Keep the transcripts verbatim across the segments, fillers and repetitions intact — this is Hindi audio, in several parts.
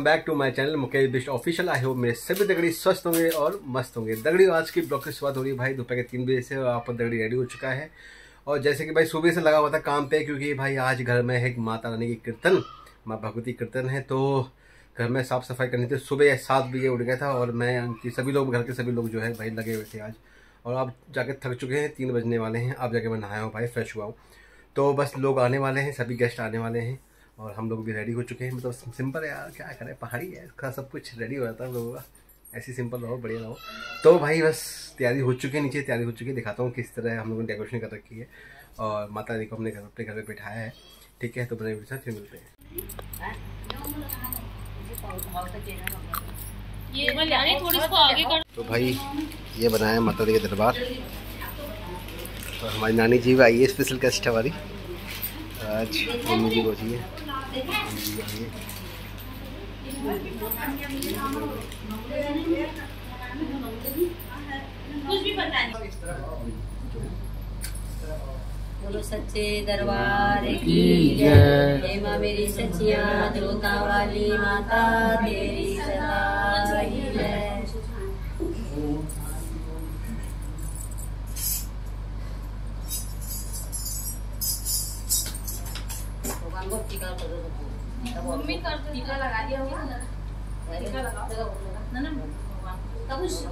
Welcome back to my channel Mukesh Bisht official. I hope मेरे सभी दगड़ी स्वस्थ होंगे और मस्त होंगे। दगड़ी आज की ब्लॉग की शुरुआत हो रही है भाई दोपहर के तीन बजे से और आप पर दगड़ी रेडी हो चुका है। और जैसे कि भाई सुबह से लगा हुआ था काम पे, क्योंकि भाई आज घर में है माता रानी की कीर्तन, माँ भगवती कीर्तन है, तो घर में साफ सफाई करनी थी। सुबह सात बजे उठ गया था और मैं सभी लोग घर के सभी लोग जो है भाई लगे हुए थे आज। और अब जाके थक चुके हैं, तीन बजने वाले हैं। अब जाके मैं नहाया हूँ भाई, फ्रेश हुआ हूँ, तो बस लोग आने वाले हैं, सभी गेस्ट आने वाले हैं और हम लोग भी रेडी हो चुके हैं। मतलब सिंपल है यार, क्या करें, पहाड़ी है, इसका सब कुछ रेडी हो जाता है हम लोगों का। ऐसी सिंपल रहो, बढ़िया रहो। तो भाई बस तैयारी हो चुकी है, नीचे तैयारी हो चुकी है। दिखाता हूँ किस तरह हम लोगों ने डेकोरेशन कर रखी है और माता रानी को हमने घर अपने घर में बिठाया है। ठीक है, तो बने के साथ फिर मिलते हैं। तो भाई ये बनाया है माता रानी के दरबार और हमारी नानी जी भी आई है, स्पेशल गेस्ट हमारी आज। मम्मी जी पहुँची है, बोलो सच्चे दरबार की जय। माँ मेरी सच्चिया जोता वाली माता तेरी सदा ही जय। मम्मी कर तो टीका लगा दिया होगा ना, टीका लगाओ ना ना तब उस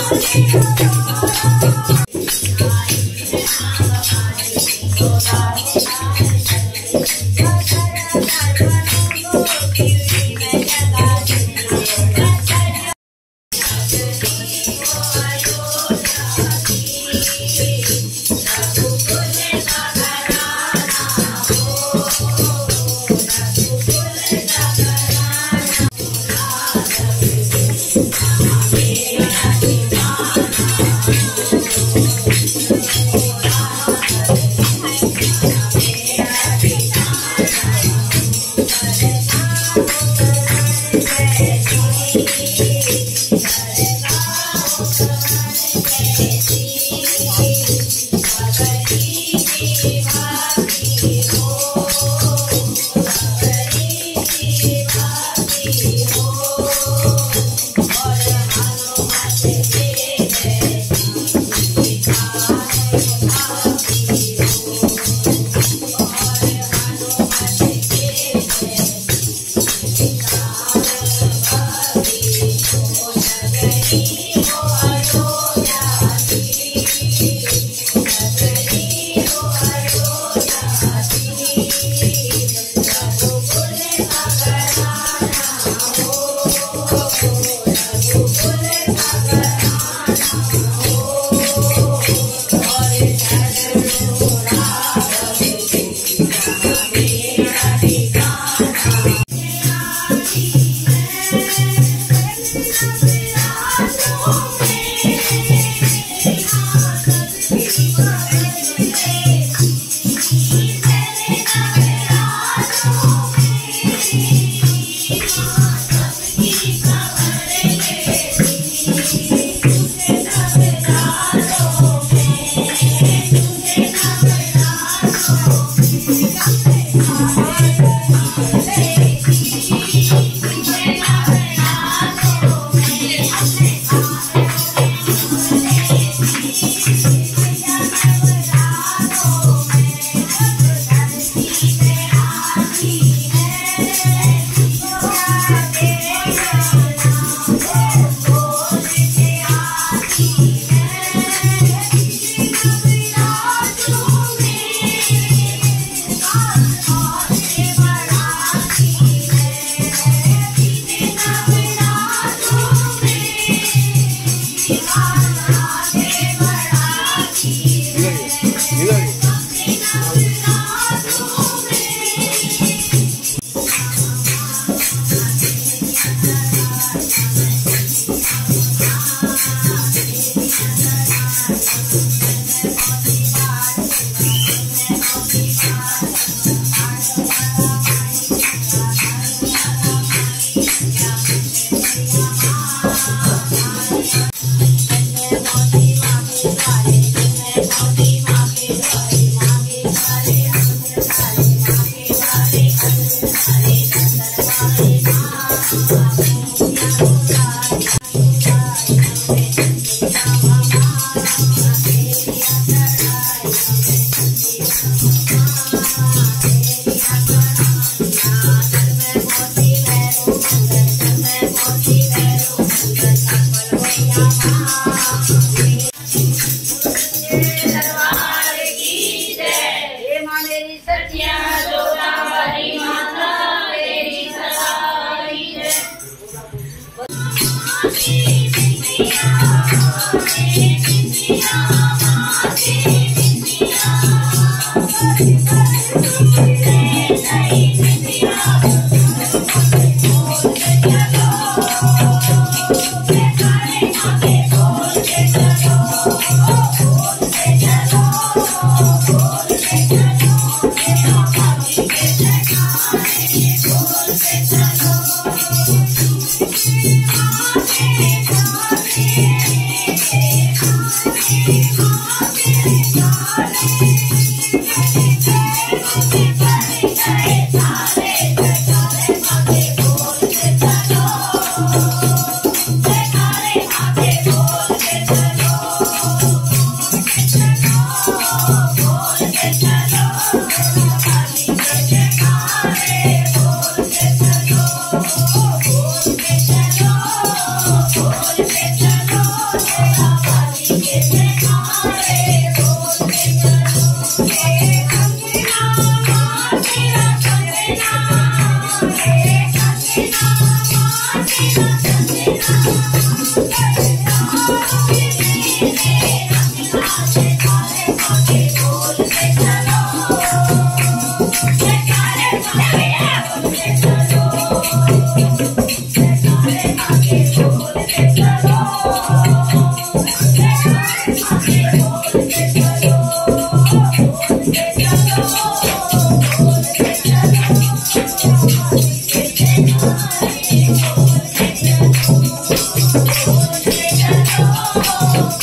Thank you.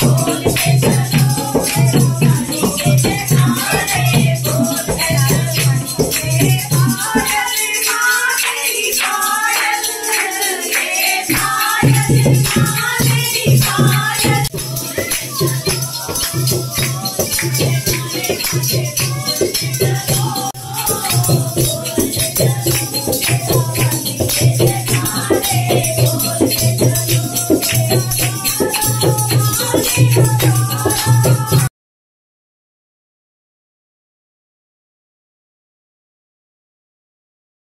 Yeah.